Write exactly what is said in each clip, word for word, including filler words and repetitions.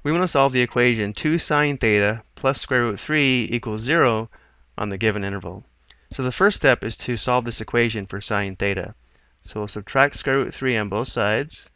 We want to solve the equation two sine theta plus square root three equals zero on the given interval. So the first step is to solve this equation for sine theta. So we'll subtract square root three on both sides.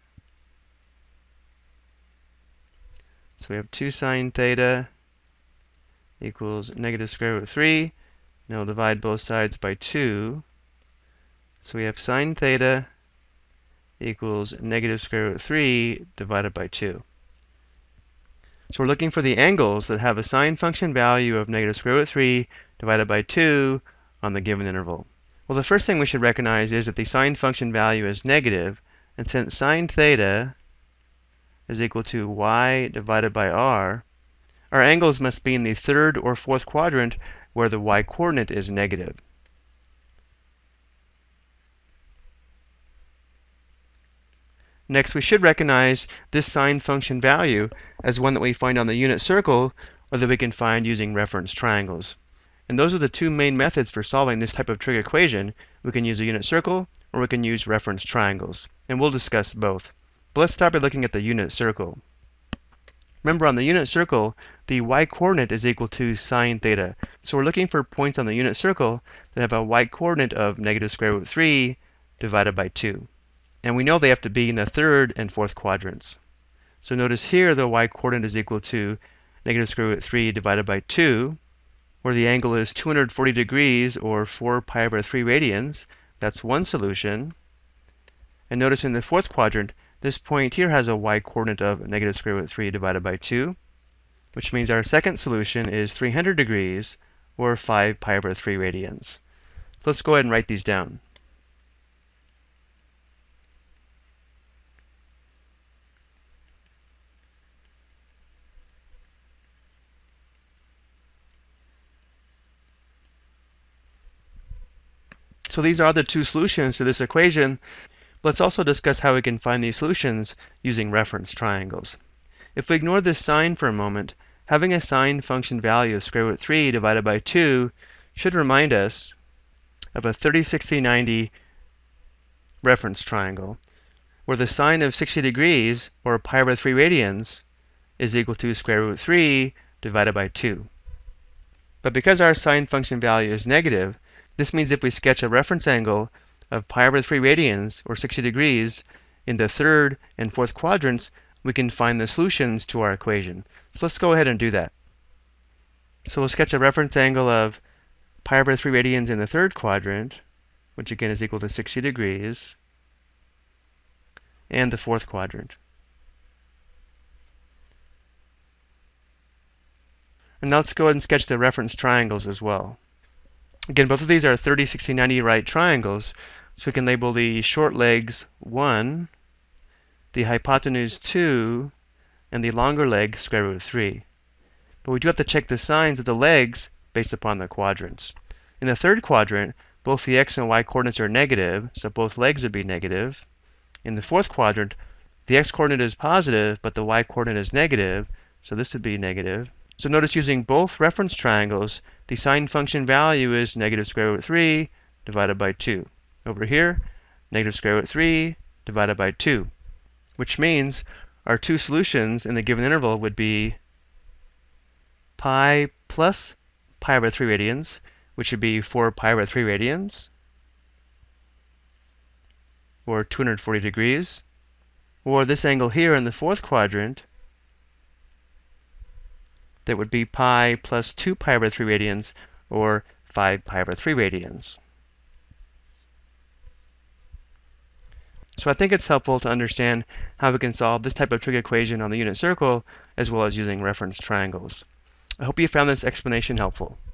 So we have two sine theta equals negative square root three. Now we'll divide both sides by two. So we have sine theta equals negative square root three divided by two. So we're looking for the angles that have a sine function value of negative square root three divided by two on the given interval. Well, the first thing we should recognize is that the sine function value is negative, and since sine theta is equal to y divided by r, our angles must be in the third or fourth quadrant where the y-coordinate is negative. Next, we should recognize this sine function value as one that we find on the unit circle or that we can find using reference triangles. And those are the two main methods for solving this type of trig equation. We can use a unit circle or we can use reference triangles. And we'll discuss both. But let's start by looking at the unit circle. Remember, on the unit circle, the y-coordinate is equal to sine theta. So we're looking for points on the unit circle that have a y-coordinate of negative square root three divided by two. And we know they have to be in the third and fourth quadrants. So notice here the y-coordinate is equal to negative square root three divided by two, where the angle is two hundred forty degrees or four pi over three radians. That's one solution. And notice in the fourth quadrant, this point here has a y-coordinate of negative square root three divided by two, which means our second solution is three hundred degrees or five pi over three radians. So let's go ahead and write these down. So these are the two solutions to this equation. Let's also discuss how we can find these solutions using reference triangles. If we ignore this sign for a moment, having a sine function value of square root three divided by two should remind us of a thirty, sixty, ninety reference triangle, where the sine of sixty degrees, or pi over three radians, is equal to square root three divided by two. But because our sine function value is negative, this means if we sketch a reference angle of pi over three radians, or sixty degrees, in the third and fourth quadrants, we can find the solutions to our equation. So let's go ahead and do that. So we'll sketch a reference angle of pi over three radians in the third quadrant, which again is equal to sixty degrees, and the fourth quadrant. And now let's go ahead and sketch the reference triangles as well. Again, both of these are thirty, sixty, ninety right triangles, so we can label the short legs one, the hypotenuse two, and the longer leg square root three. But we do have to check the signs of the legs based upon the quadrants. In the third quadrant, both the x and y coordinates are negative, so both legs would be negative. In the fourth quadrant, the x coordinate is positive, but the y coordinate is negative, so this would be negative. So notice using both reference triangles, the sine function value is negative square root three divided by two. Over here, negative square root three divided by two, which means our two solutions in the given interval would be pi plus pi over three radians, which would be four pi over three radians, or two hundred forty degrees, or this angle here in the fourth quadrant, that would be pi plus two pi over three radians, or five pi over three radians. So I think it's helpful to understand how we can solve this type of trig equation on the unit circle, as well as using reference triangles. I hope you found this explanation helpful.